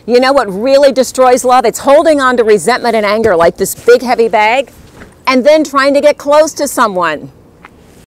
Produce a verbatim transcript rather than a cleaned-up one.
You know what really destroys love? It's holding on to resentment and anger like this big heavy bag and then trying to get close to someone.